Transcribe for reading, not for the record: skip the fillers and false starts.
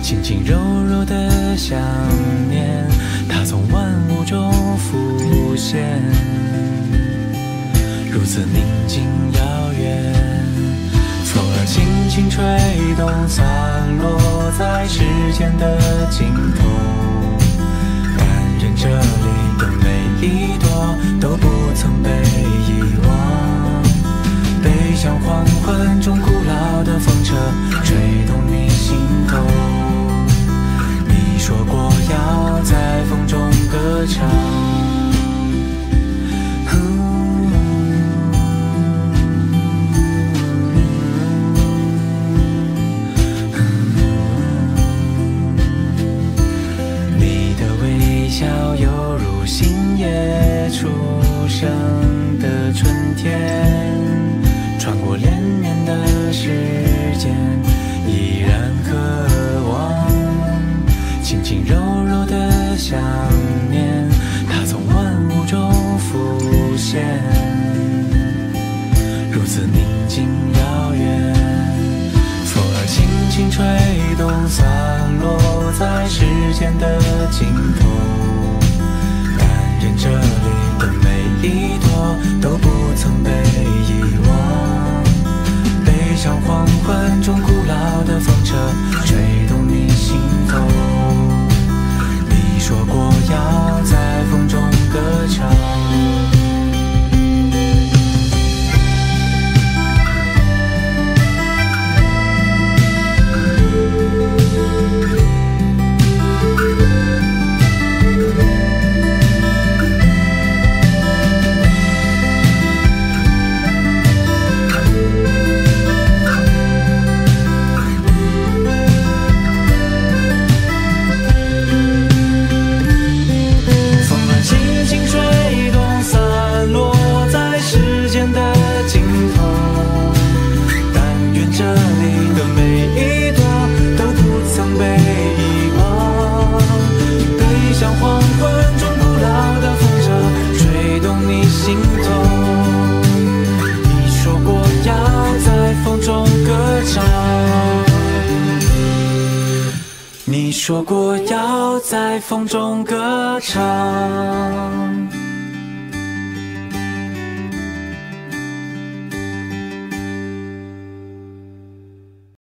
轻轻柔柔的想念，它从万物中浮现，如此宁静遥远。风儿轻轻吹动，散落在时间的尽头，但愿这里的每一朵都不曾被遗忘。背向黄昏中古老的风车，吹动你心头。你说过要在风中歌唱，你的微笑犹如新叶初生的春天，穿过连绵的时间，依然渴望。轻轻柔柔的想念，它从万物中浮现，如此宁静遥远。风儿轻轻吹动，散落在时间的尽头，但愿这里的每一朵都不曾被遗忘。背向黄昏中古老的风车，吹动你心头。你说过要在风中歌唱，你说过要在风中歌唱。